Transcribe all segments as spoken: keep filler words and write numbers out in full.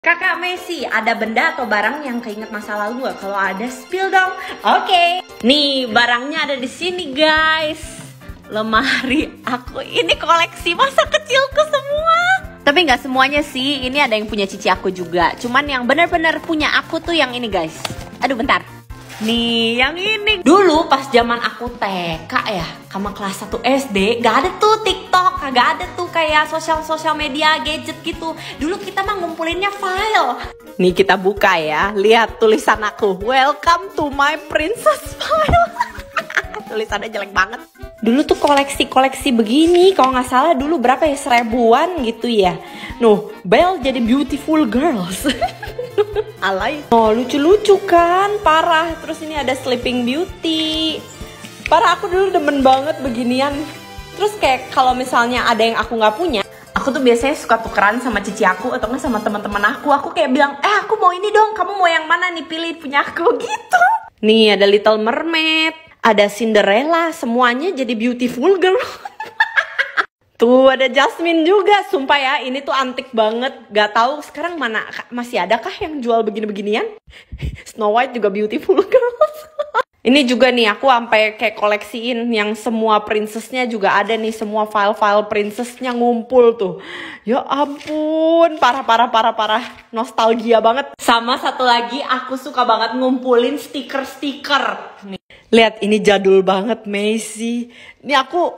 Kakak Messi, ada benda atau barang yang keinget masa lalu gak? Kalau ada, spill dong. Oke. Okay. Nih, barangnya ada di sini, guys. Lemari aku. Ini koleksi masa kecilku semua. Tapi nggak semuanya sih. Ini ada yang punya cici aku juga. Cuman yang benar-benar punya aku tuh yang ini, guys. Aduh, bentar. Nih, yang ini. Dulu pas zaman aku T K ya, sama kelas satu S D, gak ada tuh TikTok, gak ada tuh kayak sosial-sosial media, gadget gitu. Dulu kita mah ngumpulinnya file. Nih kita buka ya, lihat tulisan aku. Welcome to my princess file. Tulisannya jelek banget. Dulu tuh koleksi-koleksi begini, kalau nggak salah dulu berapa ya, seribuan gitu ya. Nuh, Belle jadi beautiful girls. Alay. Oh, lucu-lucu kan, parah. Terus ini ada Sleeping Beauty. Parah, aku dulu demen banget beginian. Terus kayak kalau misalnya ada yang aku nggak punya, aku tuh biasanya suka tukeran sama cici aku atau nggak sama teman-teman aku. Aku kayak bilang, eh aku mau ini dong, kamu mau yang mana nih, pilih punya aku gitu. Nih ada Little Mermaid, ada Cinderella, semuanya jadi beautiful girl. Tuh ada Jasmine juga, sumpah ya ini tuh antik banget. Gak tahu sekarang mana, masih ada kah yang jual begini-beginian? Snow White juga beautiful girls. Ini juga nih aku sampai kayak koleksiin yang semua princessnya juga ada nih, semua file-file princessnya ngumpul tuh. Ya ampun, parah parah parah parah, nostalgia banget. Sama satu lagi aku suka banget ngumpulin stiker-stiker. Nih, lihat ini jadul banget Messi. Ini aku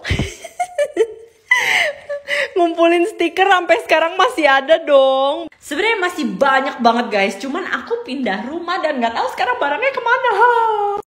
ngumpulin stiker sampai sekarang masih ada dong. Sebenarnya masih banyak banget guys, cuman aku pindah rumah dan nggak tahu sekarang barangnya kemana.